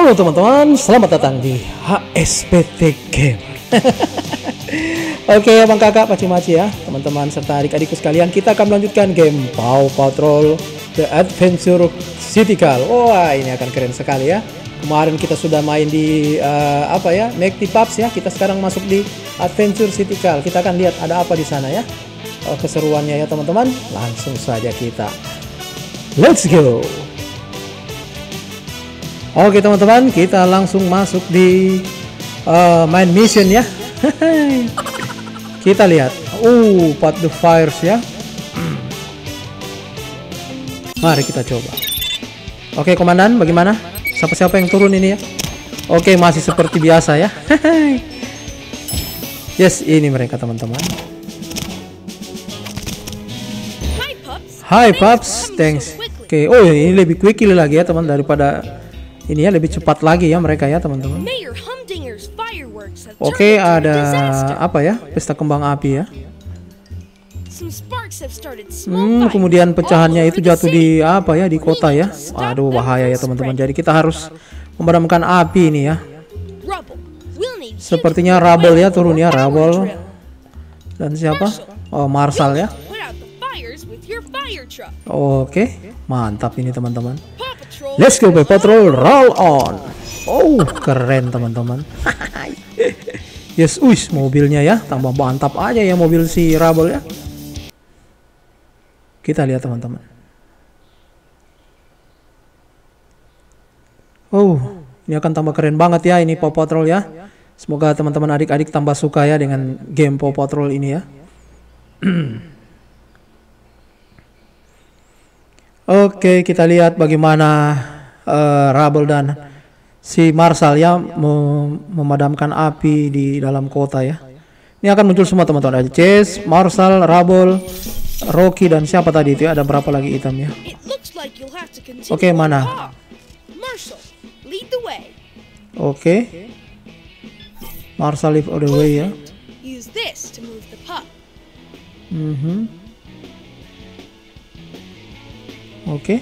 Halo teman-teman, selamat datang di HSPT Game. Oke abang kakak, paci-maci ya teman-teman serta adik-adikku sekalian, kita akan melanjutkan game Paw Patrol The Adventure Citical. Wah, ini akan keren sekali ya. Kemarin kita sudah main di Mighty Pups ya. Kita sekarang masuk di Adventure Citical. Kita akan lihat ada apa di sana ya. Keseruannya ya teman-teman. Langsung saja kita let's go. Oke teman-teman, kita langsung masuk di main mission ya. Kita lihat, Path the Fires ya. Mari kita coba. Oke komandan, bagaimana? Siapa-siapa yang turun ini ya? Oke, masih seperti biasa ya. Yes, ini mereka teman-teman. Hi Pups, thanks. Oke, ini lebih quickly lagi ya teman daripada ini ya, lebih cepat lagi ya mereka ya teman-teman. Oke, ada apa ya? Pesta kembang api ya. Kemudian pecahannya itu jatuh di apa ya, di kota ya. Aduh, bahaya ya teman-teman. Jadi kita harus memadamkan api ini ya. Sepertinya Rubble ya turun ya, Rubble. Dan siapa? Oh, Marshall ya. Oke, mantap ini teman-teman. Let's go Paw Patrol, roll on. Oh, keren teman-teman. Yes, mobilnya ya, tambah mantap aja ya mobil si Rubble ya. Kita lihat teman-teman. Oh, ini akan tambah keren banget ya ini Paw Patrol ya. Semoga teman-teman adik-adik tambah suka ya dengan game Paw Patrol ini ya. Oke, kita lihat bagaimana Rubble dan si Marshall ya memadamkan api di dalam kota ya. Ini akan muncul semua teman-teman. Ada Chase, Marshall, Rubble, Rocky dan siapa tadi itu ya? Ada berapa lagi item ya? Oke, mana? Oke. Marshall lead the way ya. Oke.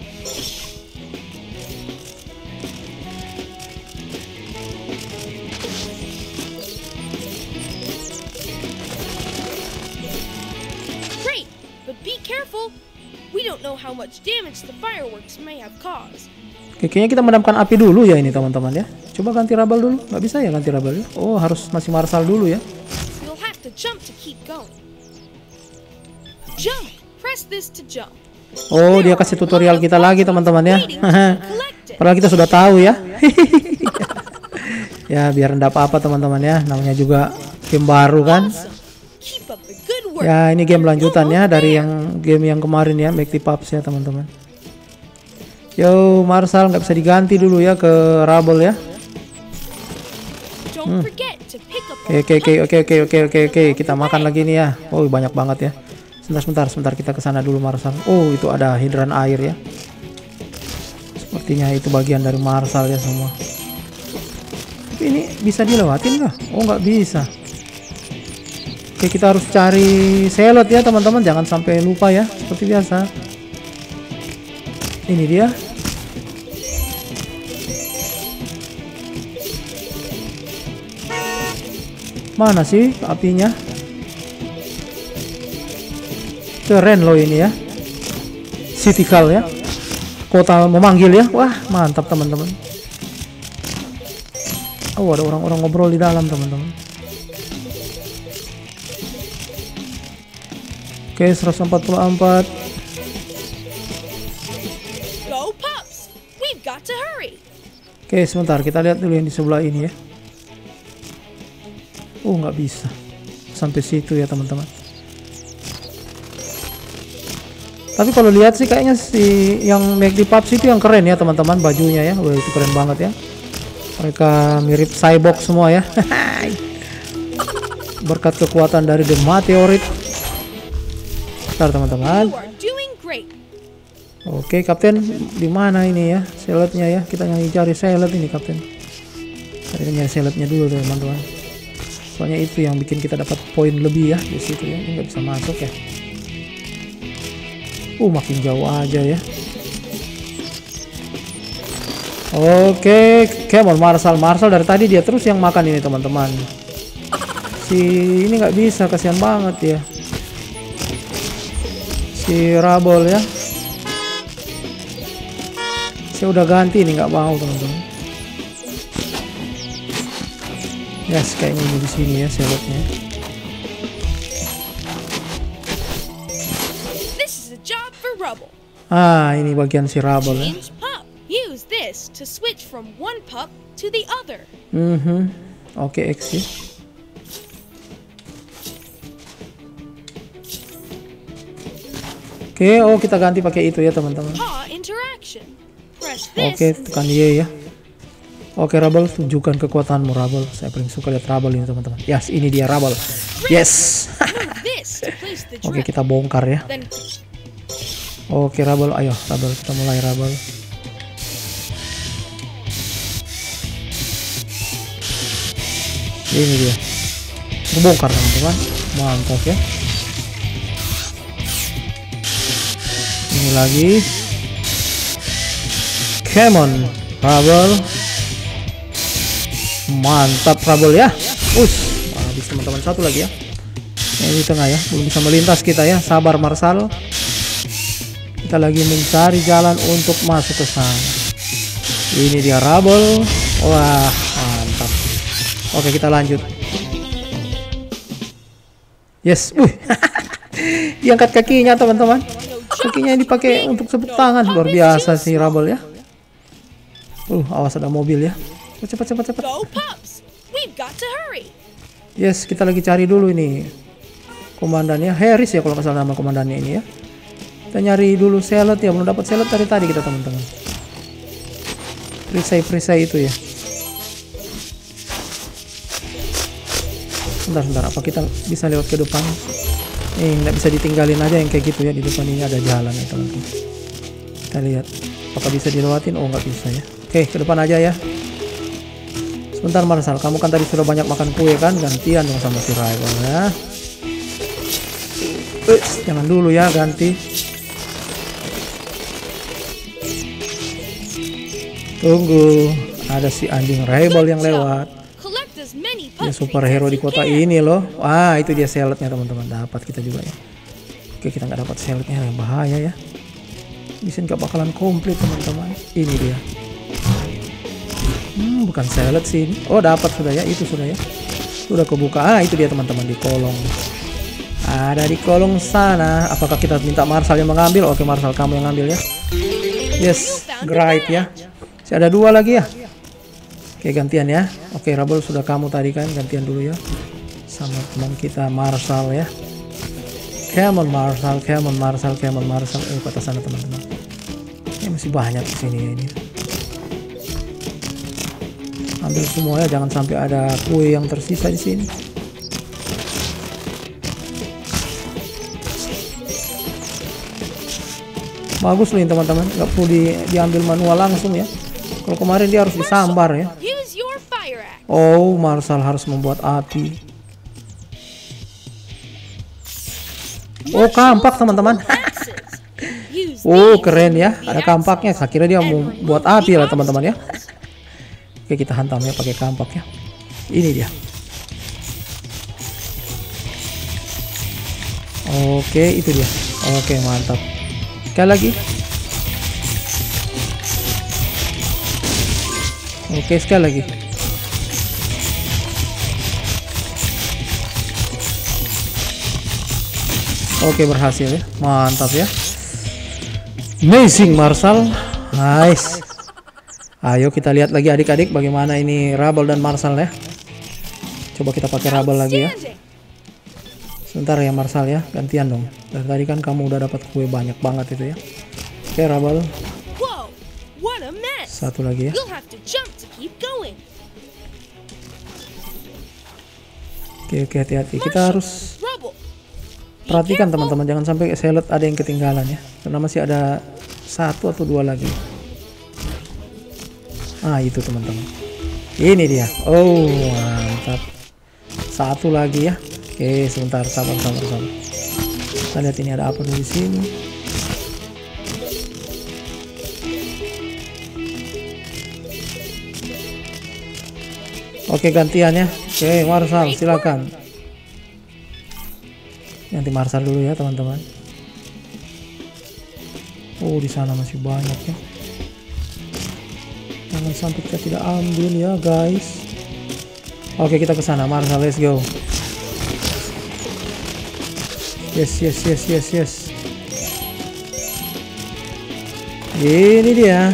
Great, but be careful. We don't know how much damage the fireworks may have caused. Oke, kayaknya kita madamkan api dulu ya ini teman-teman ya. Coba ganti Rubble dulu. Nggak bisa ya ganti Rubble ya? Oh, harus masih Marshall dulu ya. You'll have to jump to keep going. Jump. Press this to jump. Oh, dia kasih tutorial kita lagi teman-teman ya. Padahal kita sudah tahu ya. Ya, biar enggak apa-apa teman-teman ya. Namanya juga game baru kan. Ya, ini game lanjutannya dari game yang kemarin ya, Mighty Pups ya teman-teman. Yo, Marshall nggak bisa diganti dulu ya ke Rubble ya. Oke. Kita makan lagi nih ya. Oh, banyak banget ya. Sebentar kita ke sana dulu Marshall. Oh, itu ada hidran air ya. Sepertinya itu bagian dari Marshall ya semua. Tapi ini bisa dilewatin nggak? Oh, nggak bisa. Oke, kita harus cari Ceylot ya teman-teman. Jangan sampai lupa ya. Seperti biasa. Ini dia. Mana sih apinya? Keren loh ini ya, Citical ya, kota memanggil ya. Wah, mantap teman-teman. Oh, ada orang-orang ngobrol di dalam teman-teman. Oke, 144. Go Pups, we've got to hurry. Oke, sebentar kita lihat dulu yang di sebelah ini ya. Oh, nggak bisa sampai situ ya teman-teman. Tapi kalau lihat sih kayaknya si yang Mighty Pups itu yang keren ya teman-teman, bajunya ya. Wah, itu keren banget ya. Mereka mirip cyborg semua ya. Berkat kekuatan dari The Meteorite. Bentar teman-teman. Oke, Kapten, di mana ini ya Ceylotnya ya? Kita cari Ceylot ini Kapten. Cari Ceylotnya dulu teman-teman. Soalnya itu yang bikin kita dapat poin lebih ya di situ ya. Ini nggak bisa masuk ya. Makin jauh aja ya. Oke, come on Marshall. Marshall dari tadi dia terus yang makan ini teman-teman. Si ini nggak bisa, kasihan banget ya. Si Rubble ya. Saya udah ganti ini, nggak mau teman-teman. Yes, kayaknya ini di sini ya selotnya. This is a job for Rubble. Ini bagian si Rubble ya. Change pup. Use this to switch from one pup to the other. Oke, X ya. Oke, kita ganti pakai itu ya teman-teman. Paw interaction. Press this. Oke, tekan Y ya. Oke, Rubble, tunjukkan kekuatanmu, Rubble. Saya paling suka lihat Rubble ini teman-teman. Yes, ini dia Rubble. Yes. Move this to place the Oke, drip. kita bongkar ya. Then Oke, Rubble, ayo Rubble, kita mulai Rubble. Ini dia. Bongkar teman-teman. Mantap ya. Ini lagi. Come on, Rubble. Mantap Rubble ya. Habis teman-teman, satu lagi ya. Ini di tengah ya, belum bisa melintas kita ya. Sabar Marshall. Kita lagi mencari jalan untuk masuk ke sana. Ini dia Rubble. Wah, mantap. Oke, kita lanjut. Yes. Diangkat kakinya teman-teman. Kakinya dipakai untuk tepuk tangan. Luar biasa sih Rubble ya. Awas ada mobil ya. Cepat. go pups. We've got to hurry. Yes, kita lagi cari dulu ini komandannya. Harris ya kalau nggak salah nama komandannya ini ya. Kita nyari dulu Celes ya, belum dapat Celes dari tadi kita teman-teman. Perisai itu ya. Sebentar, apa kita bisa lewat ke depan? Nggak bisa ditinggalin aja yang kayak gitu ya. Di depan ini ada jalan ya teman-teman. Kita lihat apakah bisa dilewatin. Oh, nggak bisa ya. Oke, ke depan aja ya. Sebentar Marshall, kamu kan tadi sudah banyak makan kue kan, gantian dong sama si Rubble ya. Jangan dulu ya, ganti. Tunggu, ada si anjing Rubble yang lewat. Dia superhero di kota ini loh. Itu dia Celesnya teman-teman. Dapat kita juga ya. Oke, kita nggak dapat Celesnya, bahaya ya. Bisa nggak bakalan komplit teman-teman. Ini dia. Bukan Celes sih. Oh, dapat sudah ya. Itu sudah ya. Sudah kebuka. Itu dia teman-teman di kolong. Ada di kolong sana. Apakah kita minta Marshall yang mengambil? Oke, Marshall kamu yang ambil ya. Yes, great ya. Masih ada dua lagi ya. Oke, gantian ya. Oke, Rubble sudah kamu tadi kan, gantian dulu ya. Sama teman kita Marshall ya. Come on Marshall. Ke atas sana teman-teman. Ini masih banyak di sini ya ini. Ambil semua ya, jangan sampai ada kue yang tersisa di sini. Bagus loh ini teman-teman, nggak perlu diambil manual langsung ya. Kalau kemarin dia harus disambar ya. Oh, Marshall harus membuat api. Oh, kampak teman-teman. Oh, keren ya, ada kampaknya. Saya kira dia mau buat api lah teman-teman ya. Oke, kita hantam ya pakai kampak ya. Ini dia. Oke, itu dia. Oke, mantap. Sekali lagi. Oke, sekali lagi. Oke, berhasil ya. Mantap ya. Amazing Marshall. Nice. Ayo kita lihat lagi adik-adik bagaimana ini Rubble dan Marshall ya. Coba kita pakai Rubble lagi ya. Sebentar ya Marshall ya, gantian dong. Dari tadi kan kamu udah dapat kue banyak banget itu ya. Oke, Rubble. Satu lagi ya. Oke, hati-hati. Kita harus perhatikan teman-teman, jangan sampai Celes ada yang ketinggalan ya. Karena masih ada satu atau dua lagi. Itu teman-teman. Ini dia. Oh, mantap. Satu lagi ya. Oke, sebentar, sabar. Kita lihat ini ada apa di sini. Oke, gantian ya. Oke, Marshal silakan. Ganti Marshal dulu ya teman-teman. Oh, di sana masih banyak ya. Jangan sampai kita tidak ambil ya guys. Oke, kita ke sana Marshal, let's go. Yes. Ini dia.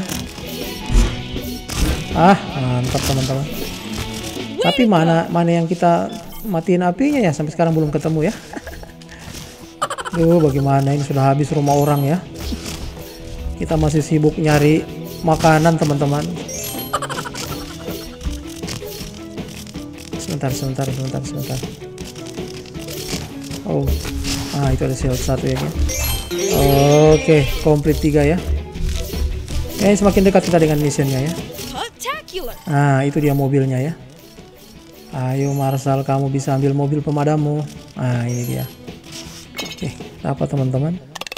Mantap teman-teman. Tapi mana yang kita matiin apinya ya, sampai sekarang belum ketemu ya. Duh, bagaimana ini, sudah habis rumah orang ya. Kita masih sibuk nyari makanan teman-teman. Sebentar. Oh, itu ada shield 1 ya kan? Oke, komplit 3 ya. Semakin dekat kita dengan missionnya ya. Itu dia mobilnya ya. Ayo Marshal, kamu bisa ambil mobil pemadammu. Ini dia. Oke, dapat teman-teman.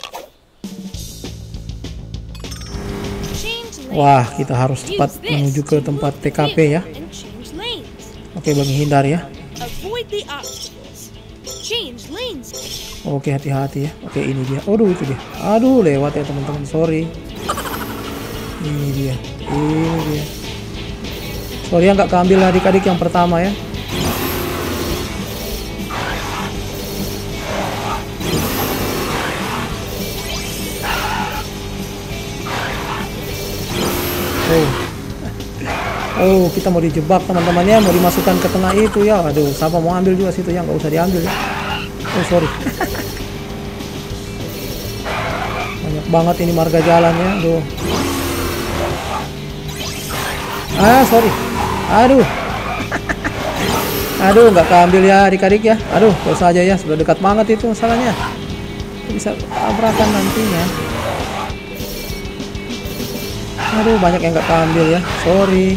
Wah, kita harus cepat menuju ke tempat TKP ya. Oke, menghindar ya. Oke, hati-hati ya. Oke, ini dia. Aduh, itu dia. Aduh, lewat ya teman-teman. Sorry. Ini dia. Sorry ya, nggak keambil adik-adik yang pertama ya. Oh, kita mau dijebak teman-temannya, mau dimasukkan ke tengah itu ya. Aduh, siapa mau ambil juga situ ya, nggak usah diambil ya. Oh, sorry. Banyak banget ini marga jalannya. Aduh. Sorry. Aduh, nggak keambil ya adik-adik ya. Aduh, terus aja ya, sudah dekat banget itu masalahnya. Bisa tabrakan nantinya. Aduh, banyak yang nggak keambil ya. Sorry.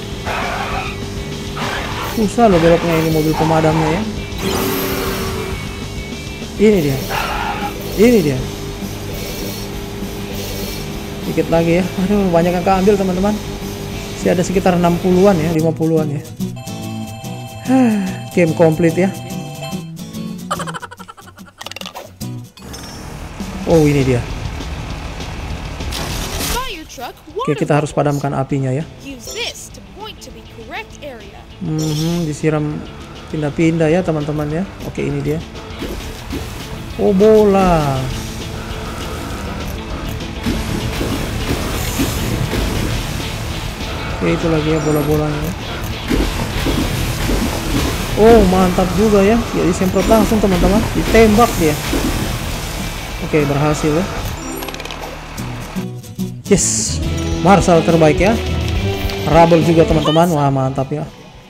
Susah loh beloknya ini mobil pemadamnya ya. Ini dia. Dikit lagi ya. Aduh, banyak yang keambil teman-teman. Masih ada sekitar 60-an ya, 50-an ya. Game komplit ya. Oh, ini dia. Oke, kita harus padamkan apinya ya. Disiram pindah-pindah ya teman-teman ya. Oke, ini dia. Oh, bola. Oke, itu lagi ya bola-bolanya. Oh, mantap juga ya. Ya, disemprot langsung teman-teman. Ditembak dia. Oke, berhasil ya. Yes, Marshal terbaik ya. Rubble juga teman-teman. Wah, mantap ya.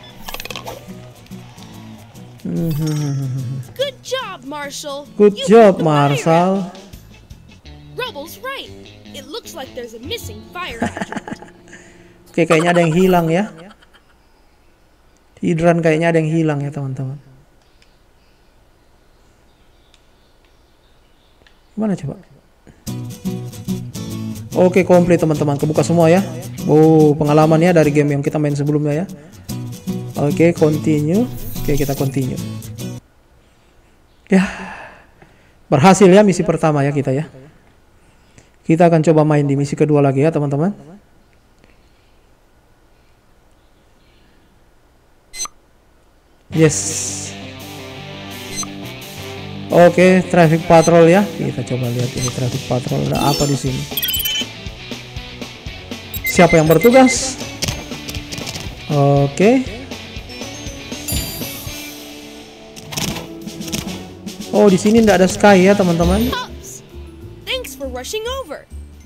Good job, Marshal. Good job, Marshal. Rubble's right. It looks like there's a missing fire hydrant. Oke, kayaknya ada yang hilang ya. Hidran kayaknya ada yang hilang ya teman-teman. Gimana coba? Oke, komplit teman-teman, kebuka semua ya. Oh, pengalamannya dari game yang kita main sebelumnya ya. Oke, continue. Oke, kita continue. Ya, berhasil ya misi pertama ya kita ya. Kita akan coba main di misi kedua lagi ya teman-teman. Yes. Oke, traffic patrol ya. Kita coba lihat ini traffic patrol ada apa di sini. Siapa yang bertugas? Oke. Oh, di sini tidak ada Sky ya teman-teman. Thanks for rushing over.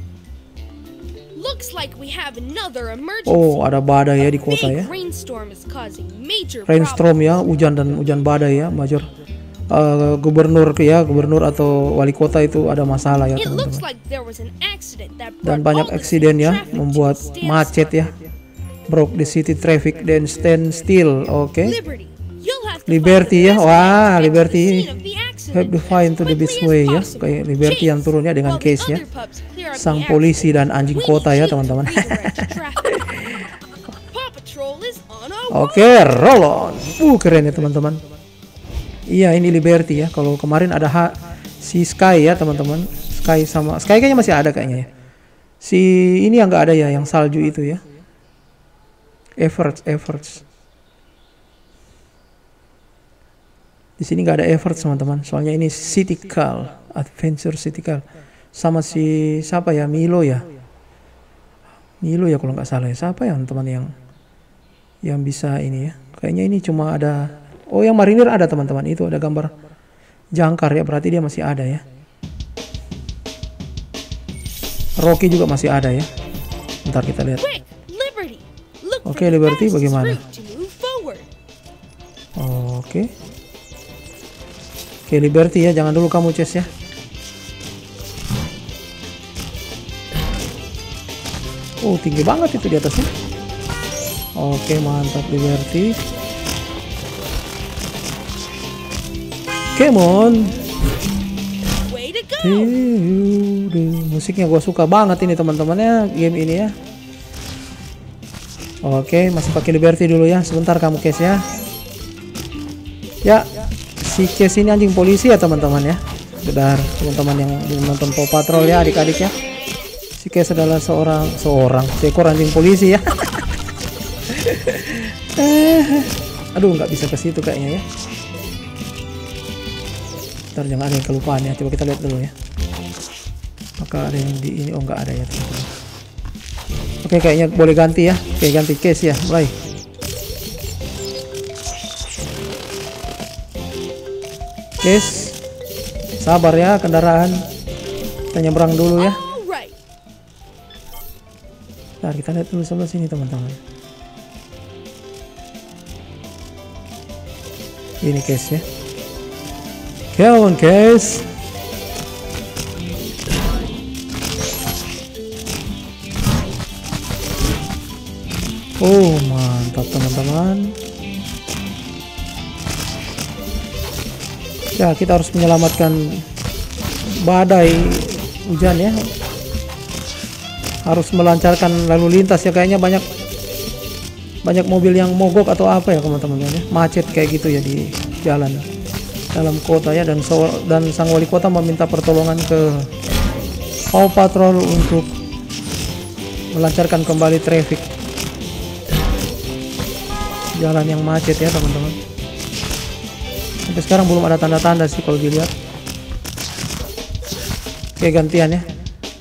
Looks like we have another emergency. Oh, ada badai ya di kota ya. Rainstorm ya, hujan badai ya, major. Gubernur atau wali kota itu ada masalah ya teman-teman. Dan banyak eksiden ya, membuat macet ya. Broke the city traffic then stand still. Oke. Liberty ya, wah Liberty have to find to the best way ya. Kayak Liberty yang turunnya dengan case ya. Sang polisi dan anjing kota ya teman-teman. Oke, roll on. Keren ya teman-teman. Iya, ini Liberty ya. Kalau kemarin ada si Sky ya teman-teman. Sky kayaknya masih ada kayaknya ya. Si ini yang nggak ada ya, yang salju itu ya. Efforts. Di sini nggak ada Efforts teman-teman. Soalnya ini Citical, Adventure Citical. Sama si siapa ya, Milo ya kalau nggak salah ya. Siapa yang teman yang bisa ini ya, kayaknya ini cuma ada, oh yang Marinir ada teman-teman, itu ada gambar jangkar ya, berarti dia masih ada ya. Rocky juga masih ada ya, ntar kita lihat. Oke, Liberty bagaimana? Oke, Liberty ya, jangan dulu kamu chase ya. Oh, tinggi banget itu di atasnya. Oke, mantap Liberty. Come on. Musiknya gue suka banget ini teman-temannya, game ini ya. Oke, masih pakai Liberty dulu ya. Sebentar kamu Case ya. Ya, si Case ini anjing polisi ya teman-teman ya. Sudah teman-teman yang nonton Paw Patrol ya, adik-adik ya. Si Case adalah seekor anjing polisi ya. Aduh, nggak bisa ke situ kayaknya ya. Ntar jangan ada yang kelupaan ya. Coba kita lihat dulu ya. Maka ada yang di ini, oh nggak ada ya teman-teman. Oke, kayaknya boleh ganti ya. Oke, ganti Case ya, mulai. Case, sabar ya kendaraan. Kita nyebrang dulu ya. Nah, kita lihat dulu sebelah sini teman-teman. Ini Case ya. Come on Case. Oh, mantap teman-teman. Ya, kita harus menyelamatkan badai hujan ya. Harus melancarkan lalu lintas ya, kayaknya banyak mobil yang mogok atau apa ya teman-teman ya, macet kayak gitu ya di jalan dalam kota ya, dan sang wali kota meminta pertolongan ke Paw Patrol untuk melancarkan kembali traffic jalan yang macet ya teman-teman. Sampai sekarang belum ada tanda-tanda sih kalau dilihat. Oke, gantian ya.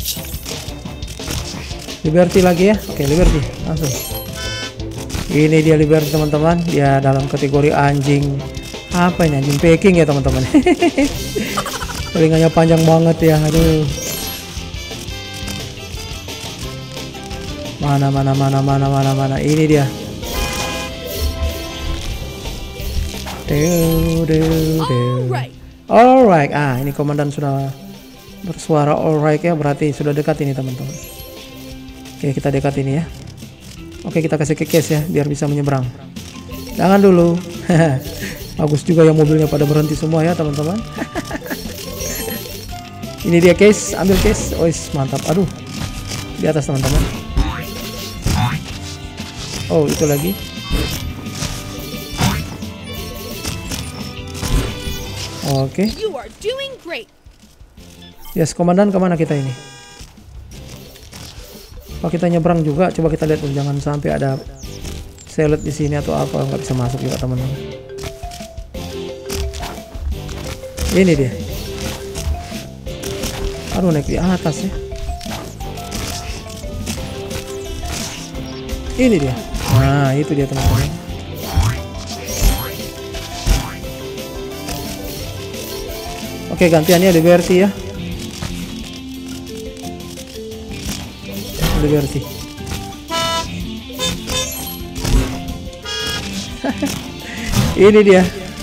Liberty lagi ya. Oke, Liberty langsung. Ini dia Liberty teman-teman. Dia dalam kategori anjing apa ini, anjing Peking ya teman-teman. Telinganya panjang banget ya. Aduh. Mana. Ini dia. Alright. Ini komandan sudah bersuara alright ya, berarti sudah dekat ini teman-teman. Oke, kita dekat ini ya. Oke, kita kasih ke Case ya, biar bisa menyeberang. Jangan dulu. Bagus juga ya, mobilnya pada berhenti semua ya teman-teman. Ini dia Case, ambil Case. Oh, mantap. Aduh, di atas teman-teman. Oh, itu lagi. Oke. Yes, komandan, kemana kita ini? Kalau kita nyebrang juga, coba kita lihat dulu, jangan sampai ada salad di sini atau apa, nggak bisa masuk juga teman-teman. Ini dia. Aduh, naik di atas ya. Ini dia. Nah, itu dia teman-teman. Oke, gantiannya Liberty ya. Liberty. Ini dia.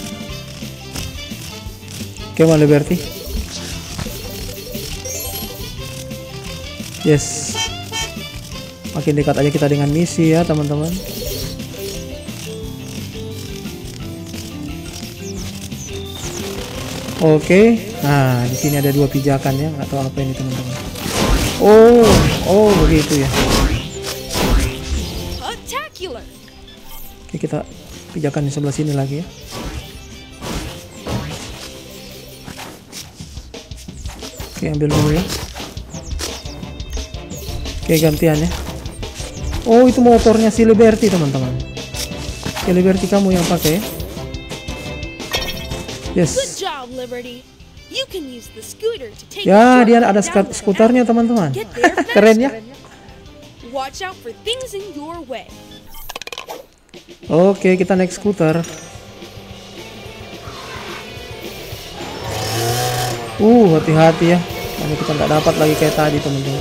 Come on Liberty. Yes. Makin dekat aja kita dengan misi ya teman-teman. Oke. Nah, di sini ada dua pijakan ya, nggak tahu apa ini teman-teman. Oh begitu ya. Oke, Oke, kita pijakan di sebelah sini lagi ya. Oke, ambil dulu ya. Oke, gantian ya. Oh, itu motornya si Liberty teman-teman. Oke, Liberty kamu yang pakai ya. Yes. Good job, Liberty. You can use the scooter to take Ya, a dia shortcut ada down to the skuternya alley. teman-teman. Get there Keren ya. faster. Watch out for things in your way. Oke, kita naik skuter. Hati-hati ya. Karena kita nggak dapat lagi kayak tadi teman-teman.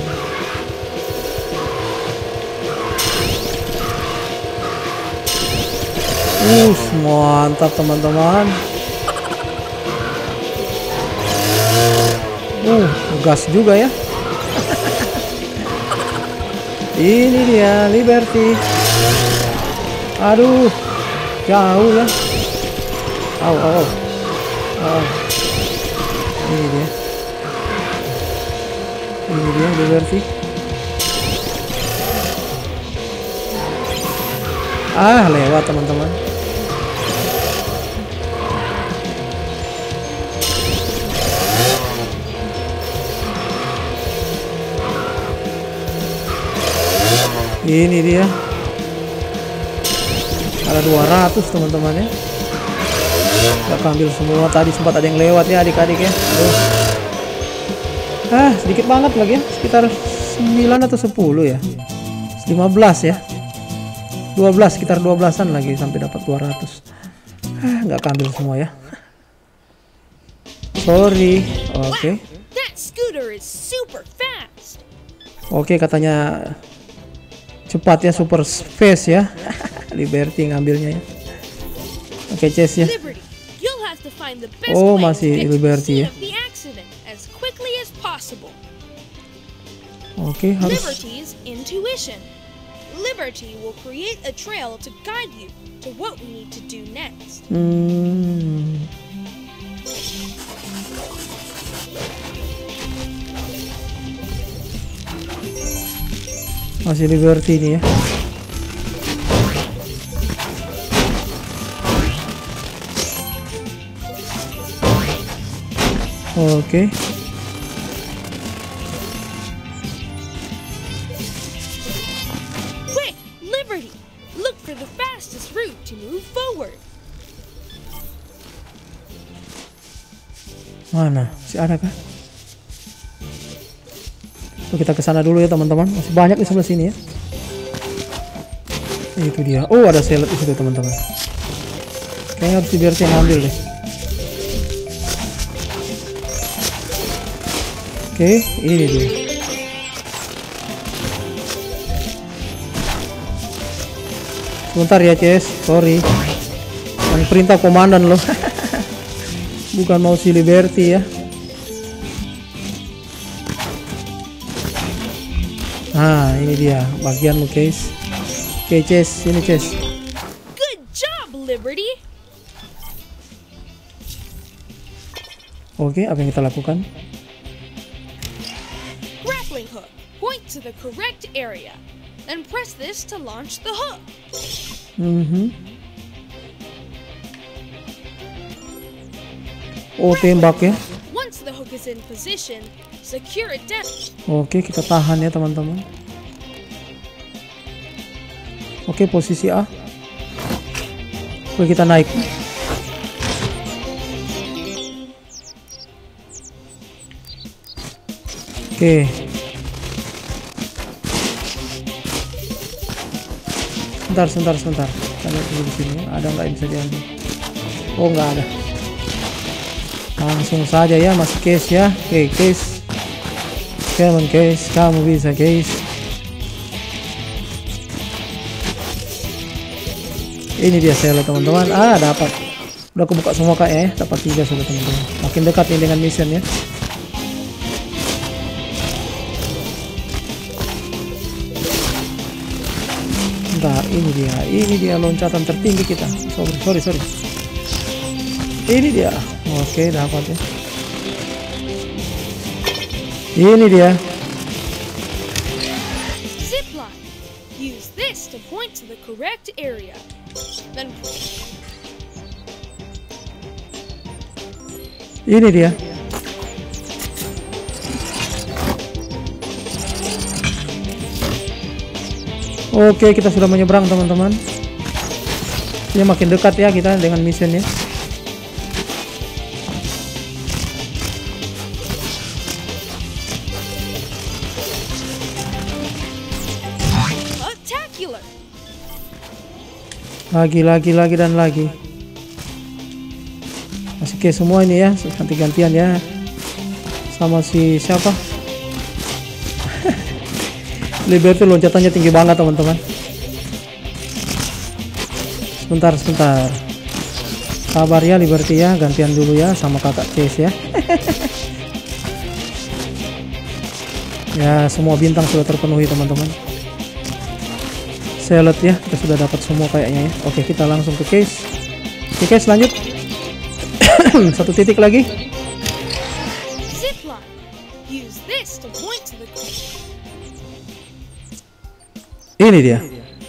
Mantap teman-teman. Gas juga ya. Ini dia Liberty. Aduh, jauh ya. Ini dia Liberty. Lewat teman-teman. Ini dia. Ada 200 teman-teman ya. Gak ambil semua, tadi sempat ada yang lewat ya adik-adik ya. Sedikit banget lagi ya. Sekitar 9 atau 10 ya. 15 ya. 12, sekitar 12-an lagi sampai dapat 200. Nggak ambil semua ya. Sorry. Oke. That scooter is super fast. Oke, katanya cepat ya, super fast ya. Liberty ngambilnya ya. Oke, Chase ya. Liberty, you'll have to find the best Oh, way to masih get to the Liberty scene ya. of the accident as quickly as possible. Oke, harus. Liberty's intuition. Liberty will create a trail to guide you to what we need to do next. Masih Liberty ini ya. Oke. Quick, Liberty! Look for the fastest route to move forward. Mana? Masih ada kah? Tuh, kita ke sana dulu ya teman-teman. Masih banyak di sebelah sini ya. Itu dia. Oh, ada selet di situ teman-teman. Kayaknya harus Liberty yang ambil deh. Oke, ini dia. Sebentar ya, Ces. Sorry. Yang perintah komandan loh. Bukan mau si Liberty ya. Nah, ini dia bagianmu, guys. Oke, Ces. Ini, Ces. Good job, Liberty! Oke, apa yang kita lakukan? Grappling hook. Point to the correct area. Then press this to launch the hook. Oh, tembak ya. Once the hook is in position, secure it down. Oke, kita tahan ya teman-teman. Oke, posisi A. Oke, kita naik. Oke. Sebentar. Kita lihat dulu di sini. Ada nggak yang bisa diambil? Oh, nggak ada. Langsung saja ya, masih case ya. Oke, case. Come on, case. Kamu bisa, case. Ini dia sel teman-teman. Dapat. Udah kebuka semua kayaknya ya. Dapat 3 sudah teman-teman. Makin dekat nih dengan mission ya. Bentar, ini dia loncatan tertinggi kita. Sorry. Ini dia. Oke, dapat ya. Ini dia. Zipline. Use this to point to the correct area. Then Ini dia. Oke, kita sudah menyeberang teman-teman. Ini makin dekat ya kita dengan missionnya. spectacular. Lagi dan lagi. Masih kayak semua ini ya, ganti-gantian ya. Sama si siapa? Liberty loncatannya tinggi banget teman-teman. Sebentar. Sabar ya Liberty ya, gantian dulu ya sama kakak Chase ya. Ya, semua bintang sudah terpenuhi teman-teman. Select ya, kita sudah dapat semua kayaknya ya. Oke, kita langsung ke case. Oke, case lanjut. Satu titik lagi. Zipline. Use this to point to the Ini dia.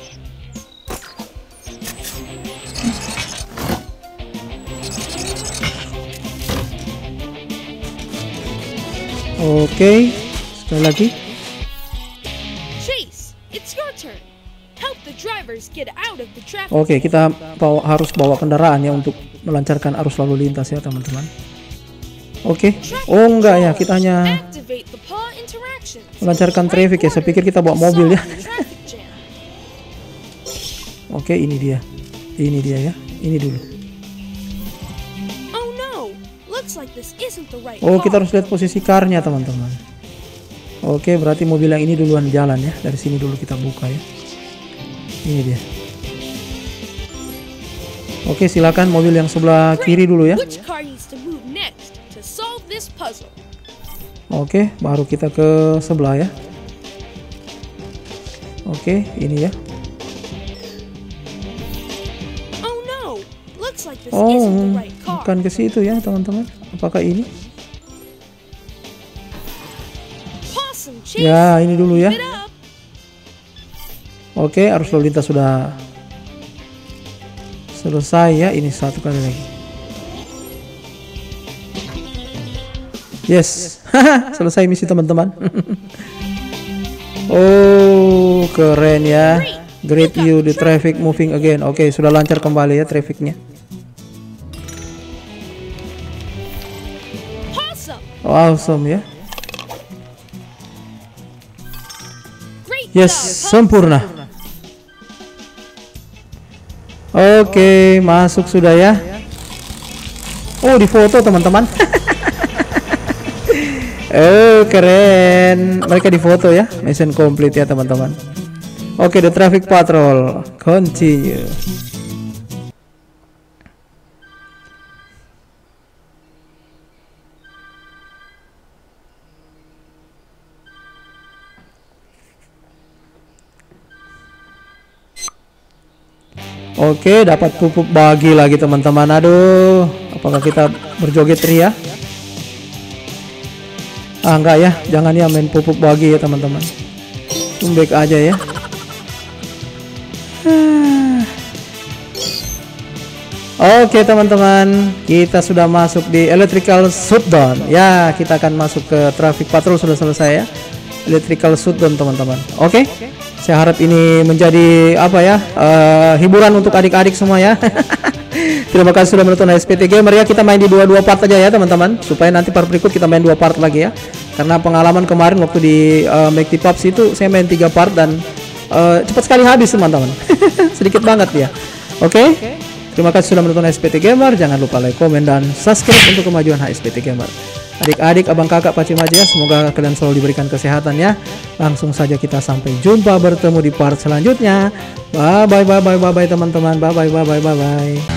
Oke, sekali lagi. Chase, it's your turn. Help the drivers get out of the traffic. Oke, kita harus bawa kendaraan ya untuk melancarkan arus lalu lintas ya teman-teman. Oke. Oh enggak ya, kita hanya Activate the paw interactions. melancarkan traffic ya. Saya pikir kita bawa mobil ya. Oke, ini dia. Ini dia ya. Ini dulu. Oh no. Looks like this isn't the right Oh, kita car. harus lihat posisi karnya teman-teman. Oke, berarti mobil yang ini duluan jalan ya. Dari sini dulu kita buka ya. Ini dia. Oke, silakan mobil yang sebelah kiri dulu ya. Which car needs to move next to solve this puzzle? Oke, baru kita ke sebelah ya. Oke, ini ya. Oh no. Looks like this Oh, isn't the right car. bukan ke situ ya teman-teman. Apakah ini? Possum Chase. Ya, ini dulu ya. Keep it up. Oke, arus lalu lintas sudah selesai ya. Ini satu kali lagi. Yes. Selesai misi teman-teman. Oh, keren ya. Great you, the traffic moving again. Oke, sudah lancar kembali ya trafficnya. Possum. Awesome ya. Great Yes, job, Possum. sempurna. Oke, masuk sudah ya. Oh, difoto teman-teman. Oh, keren. Mereka difoto ya. Mission complete ya teman-teman. Oke, the traffic patrol continue. Oke, dapat pupuk bagi lagi teman-teman. Aduh, apakah kita berjoget ria? Ah, enggak ya, jangan ya main pupuk bagi ya teman-teman. Tumbek aja ya. Oke teman-teman, kita sudah masuk di electrical shutdown. Ya, kita akan masuk ke traffic patrol, sudah selesai ya. Electrical shutdown teman-teman. Oke. Saya harap ini menjadi apa ya, hiburan untuk adik-adik semua ya. Terima kasih sudah menonton SPT Gamer ya. Kita main di 2 part aja ya teman-teman, supaya nanti part berikut kita main 2 part lagi ya. Karena pengalaman kemarin waktu di Make the Pups itu saya main 3 part dan cepat sekali habis teman-teman. Sedikit banget ya. Oke. Terima kasih sudah menonton SPT Gamer. Jangan lupa like, komen, dan subscribe untuk kemajuan HSPT Gamer. Adik-adik, abang kakak, pacim aja ya. Semoga kalian selalu diberikan kesehatan ya. Langsung saja kita sampai jumpa, bertemu di part selanjutnya. Bye bye teman-teman. Bye bye.